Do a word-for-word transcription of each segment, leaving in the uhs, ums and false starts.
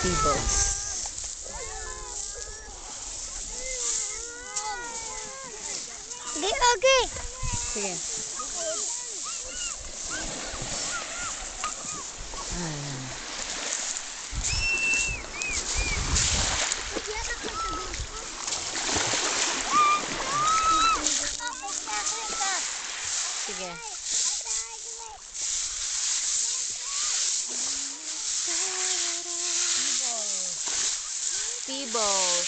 Peebles. Okay, okay. Sige. Ayan. Sige. Peebles.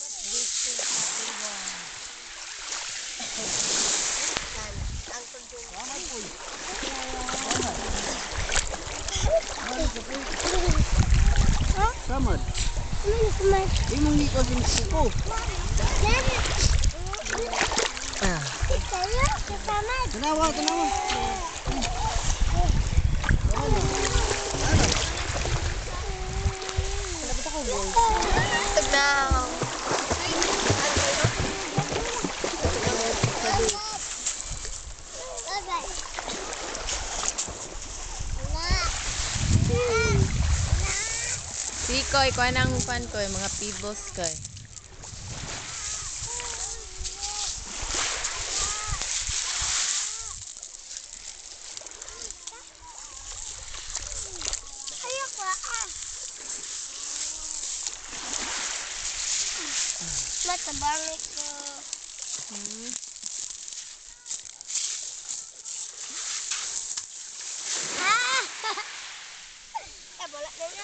Samad. Imong hiko din siko. Ah. Tanawa, tanawa. Now. Sikoy, kuha nang fan ko, mga Peebles ko. Ayoko ah. Matabang ko. Hmm. Ah! Eh, bola na nga.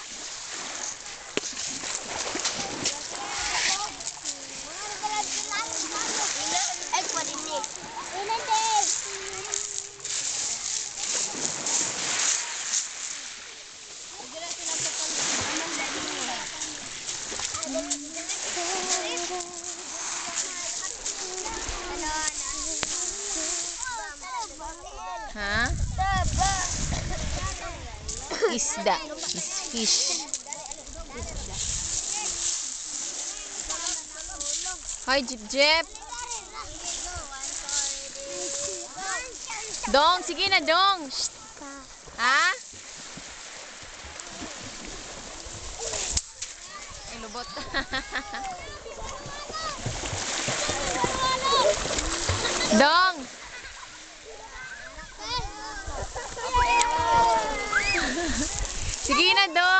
Ay, pwede ni. Ina din. Ha? Isda. Is fish. Hoy, Jeep Jeep. Dong, sige na, Dong. Shh. Ha? Ay, lubot. Dong. Sige na, Dong.